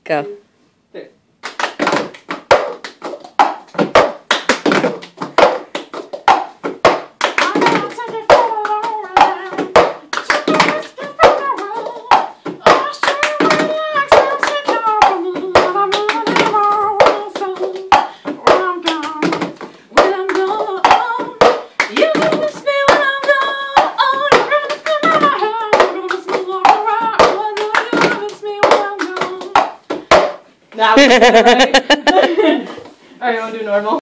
Go. There. Now, right? Alright, you want to do normal?